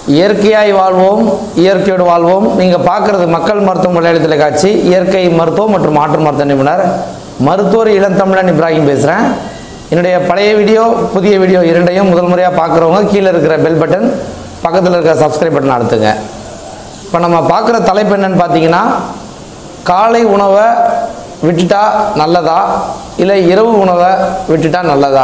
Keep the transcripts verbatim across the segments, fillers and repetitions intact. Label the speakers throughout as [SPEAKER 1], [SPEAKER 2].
[SPEAKER 1] இயற்கையாய் வாழ்வோம், இயற்கையோடு வாழ்வோம். நீங்கள் பார்க்குறது மக்கள் மருத்துவம் விளையாட்டு தொலைக்காட்சி. இயற்கை மருத்துவம் மற்றும் மாற்று மருத்துவ நிபுணர் மருத்துவர் இளந்தமிழன் இப்ராஹிம் பேசுகிறேன். என்னுடைய பழைய வீடியோ புதிய வீடியோ இரண்டையும் முதல் முறையாக பார்க்குறவங்க கீழே இருக்கிற பெல் பட்டன், பக்கத்தில் இருக்கிற சப்ஸ்கிரைப் பட்டன் அழுத்துங்க. இப்போ நம்ம பார்க்குற தலைப்பு என்னன்னு பார்த்தீங்கன்னா, காலை உணவை விட்டுட்டா நல்லதா இல்லை இரவு உணவை விட்டுட்டா நல்லதா?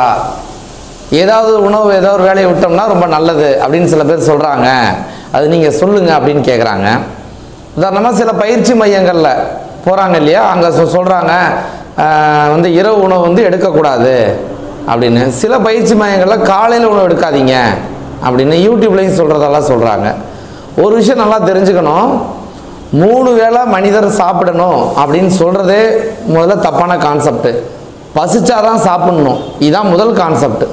[SPEAKER 1] ஏதாவது உணவு ஏதோ ஒரு வேலையை விட்டோம்னா ரொம்ப நல்லது அப்படின்னு சில பேர் சொல்கிறாங்க. அது நீங்கள் சொல்லுங்கள் அப்படின்னு கேட்குறாங்க. உதாரணமாக சில பயிற்சி மையங்களில் போகிறாங்க இல்லையா, அங்கே சொ சொல்கிறாங்க வந்து இரவு உணவு வந்து எடுக்கக்கூடாது அப்படின்னு. சில பயிற்சி மையங்களில் காலையில் உணவு எடுக்காதீங்க அப்படின்னு யூடியூப்லேயும் சொல்கிறதெல்லாம் சொல்கிறாங்க. ஒரு விஷயம் நல்லா தெரிஞ்சுக்கணும், மூணு வேளை மனிதர் சாப்பிடணும் அப்படின்னு சொல்கிறதே முதல்ல தப்பான கான்செப்டு. பசிச்சாதான் சாப்பிடணும், இதுதான் முதல் கான்செப்ட்.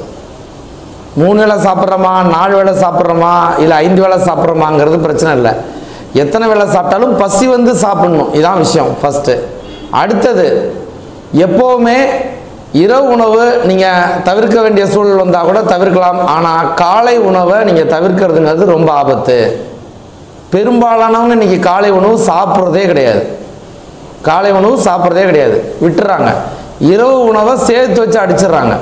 [SPEAKER 1] மூணு வேளை சாப்பிட்றோமா, நாலு வேளை சாப்பிட்றோமா, இல்லை ஐந்து வேளை சாப்பிட்றோமாங்கிறது பிரச்சனை இல்லை. எத்தனை வேளை சாப்பிட்டாலும் பசி வந்து சாப்பிடணும், இதுதான் விஷயம் ஃபஸ்ட்டு. அடுத்தது, எப்போவுமே இரவு உணவு நீங்கள் தவிர்க்க வேண்டிய சூழல் வந்தால் கூட தவிர்க்கலாம். ஆனால் காலை உணவை நீங்கள் தவிர்க்கிறதுங்கிறது ரொம்ப ஆபத்து. பெரும்பாலானவங்க இன்றைக்கி காலை உணவு சாப்பிட்றதே கிடையாது. காலை உணவு சாப்பிட்றதே கிடையாது, விட்டுறாங்க. இரவு உணவை சேர்த்து வச்சு அடிச்சிடுறாங்க.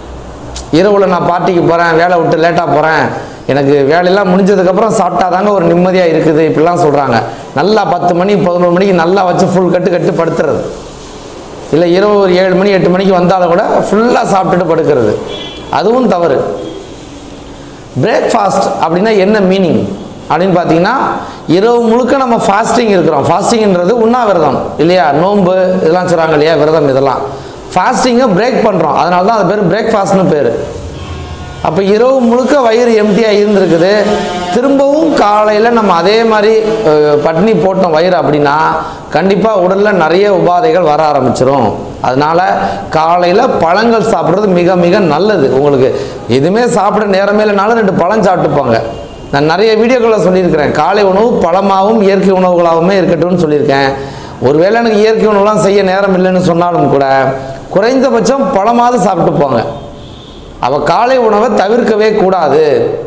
[SPEAKER 1] இரவில் நான் பார்ட்டிக்கு போகிறேன், வேலை விட்டு லேட்டாக போகிறேன், எனக்கு வேலையெல்லாம் முடிஞ்சதுக்கப்புறம் சாப்பிட்டா தாங்க ஒரு நிம்மதியாக இருக்குது, இப்படிலாம் சொல்கிறாங்க. நல்லா பத்து மணி பதினொரு மணிக்கு நல்லா வச்சு ஃபுல் கட்டு கட்டு படுத்துறது. இல்லை இரவு ஒரு ஏழு மணி எட்டு மணிக்கு வந்தாலும் கூட ஃபுல்லாக சாப்பிட்டுட்டு படுக்கிறது, அதுவும் தவறு. பிரேக்ஃபாஸ்ட் அப்படின்னா என்ன மீனிங் அப்படின்னு பார்த்தீங்கன்னா, இரவு முழுக்க நம்ம ஃபாஸ்டிங் இருக்கிறோம். ஃபாஸ்டிங்கிறது உண்ணாவிரதம் இல்லையா, நோன்பு இதெல்லாம் சொல்கிறாங்க இல்லையா, விரதம் இதெல்லாம். ஃபாஸ்டிங்கை பிரேக் பண்ணுறோம், அதனால தான் அது பேர் பிரேக்ஃபாஸ்ட்னு பேர். அப்போ இரவு முழுக்க வயிறு எம்டியாக இருந்திருக்குது, திரும்பவும் காலையில் நம்ம அதே மாதிரி பட்னி போட்டோம் வயிறு அப்படின்னா கண்டிப்பாக உடலில் நிறைய உபாதைகள் வர ஆரம்பிச்சிடும். அதனால் காலையில் பழங்கள் சாப்பிட்றது மிக மிக நல்லது. உங்களுக்கு எதுவுமே சாப்பிட நேரமே இல்லைனாலும் ரெண்டு பழம் சாப்பிட்டுப்பாங்க. நான் நிறைய வீடியோக்களில் சொல்லியிருக்கிறேன், காலை உணவு பழமாகவும் இயற்கை உணவுகளாகவுமே இருக்கட்டும்னு சொல்லியிருக்கேன். ஒருவேளை எனக்கு இயற்கை உணவுலாம் செய்ய நேரம் இல்லைன்னு சொன்னாலும் கூட குறைந்தபட்சம் பழமாவது சாப்பிட்டு போங்க. அவள் காலை உணவை தவிர்க்கவே கூடாது.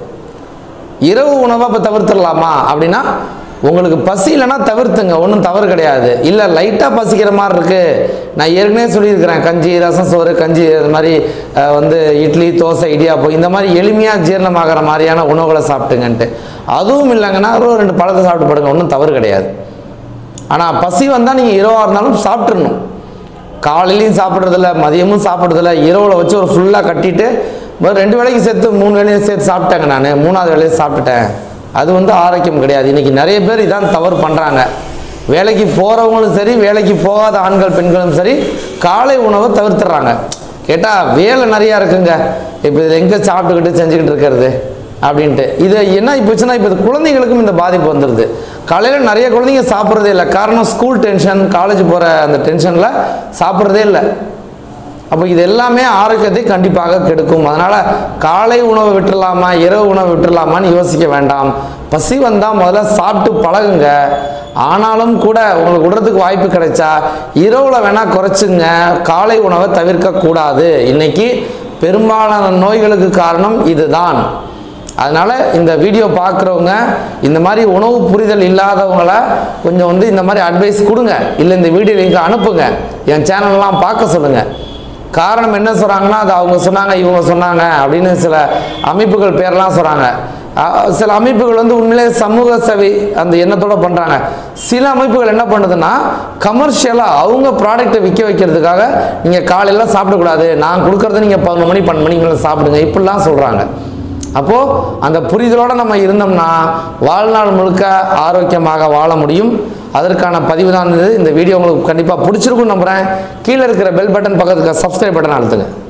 [SPEAKER 1] இரவு உணவை இப்போ தவிர்த்துடலாமா அப்படின்னா, உங்களுக்கு பசி இல்லைன்னா தவிர்த்துங்க, ஒன்றும் தவறு கிடையாது. இல்லை லைட்டாக பசிக்கிற மாதிரி இருக்குது, நான் ஏற்கனவே சொல்லியிருக்கிறேன், கஞ்சி ரசம் சோறு கஞ்சி இது மாதிரி வந்து இட்லி தோசை இடியாப்பம் இந்த மாதிரி எளிமையாக ஜீரணமாகிற மாதிரியான உணவுகளை சாப்பிட்டுங்கன்ட்டு. அதுவும் இல்லைங்கன்னா ஒரு ரெண்டு பழத்தை சாப்பிட்டு படுங்க, ஒன்றும் தவறு கிடையாது. ஆனால் பசி வந்தால் நீங்கள் இரவாக இருந்தாலும் சாப்பிட்றணும். காலையிலையும் சாப்பிட்றதில்ல, மதியமும் சாப்பிட்றதில்ல, இரவில் வச்சு ஒரு ஃபுல்லாக கட்டிட்டு ரெண்டு வேளைக்கு சேர்த்து மூணு வேளையும் சேர்த்து சாப்பிட்டேங்க, நான் மூணாவது வேலையை சாப்பிட்டுட்டேன், அது வந்து ஆரோக்கியம் கிடையாது. இன்றைக்கி நிறைய பேர் இதான் தவறு பண்ணுறாங்க. வேலைக்கு போகிறவங்களும் சரி, வேலைக்கு போகாத ஆண்கள் பெண்களும் சரி, காலை உணவை தவிர்த்துறாங்க. கேட்டால் வேலை நிறையா இருக்குங்க, இப்போ இதில் எங்கே சாப்பிட்டுக்கிட்டு செஞ்சுக்கிட்டு இருக்கிறது அப்படின்ட்டு. இது என்ன இப்போச்சுன்னா, இப்போ இது குழந்தைங்களுக்கும் இந்த பாதிப்பு வந்துடுது. காலையில் நிறைய குழந்தைங்க சாப்பிட்றதே இல்லை, காரணம் ஸ்கூல் டென்ஷன், காலேஜ் போகிற அந்த டென்ஷனில் சாப்பிட்றதே இல்லை. அப்போ இது எல்லாமே ஆரோக்கியத்தை கண்டிப்பாக கெடுக்கும். அதனால் காலை உணவை விட்டுடலாமா இரவு உணவை விட்டுடலாமான்னு யோசிக்க வேண்டாம். பசி வந்தால் முதல்ல சாப்பிட்டு பழகுங்க. ஆனாலும் கூட உங்களுக்கு விடுறதுக்கு வாய்ப்பு கிடைச்சா இரவில் வேணால் குறைச்சுங்க, காலை உணவை தவிர்க்கக்கூடாது. இன்றைக்கி பெரும்பாலான நோய்களுக்கு காரணம் இதுதான். அதனால் இந்த வீடியோ பார்க்குறவங்க இந்த மாதிரி உணவு புரிதல் இல்லாதவங்கள கொஞ்சம் வந்து இந்த மாதிரி அட்வைஸ் கொடுங்க, இல்லை இந்த வீடியோ லிங்க் அனுப்புங்க, என் சேனல்லாம் பார்க்க சொல்லுங்கள். காரணம் என்ன சொல்கிறாங்கன்னா, அது அவங்க சொன்னாங்க இவங்க சொன்னாங்க அப்படின்னு சில அமைப்புகள் பேரெல்லாம் சொல்கிறாங்க. சில அமைப்புகள் வந்து உண்மையிலே சமூக சேவை அந்த எண்ணத்தோடு பண்ணுறாங்க. சில அமைப்புகள் என்ன பண்ணுதுன்னா, கமர்ஷியலாக அவங்க ப்ராடக்டை விற்க வைக்கிறதுக்காக நீங்கள் காலையில் சாப்பிடக்கூடாது, நான் கொடுக்குறத நீங்கள் பதினொன்று மணி பன்னெண்டு மணிக்கு மேலே சாப்பிடுங்க இப்படிலாம் சொல்கிறாங்க. அப்போது அந்த புரிதலோடு நம்ம இருந்தோம்னா வாழ்நாள் முழுக்க ஆரோக்கியமாக வாழ முடியும். அதற்கான பதிவு தான் இது. இந்த வீடியோ உங்களுக்கு கண்டிப்பாக பிடிச்சிருக்குன்னு நம்புகிறேன். கீழே இருக்கிற பெல் பட்டன் பக்கத்துக்கு சப்ஸ்கிரைப் பட்டன் அழுத்துங்க.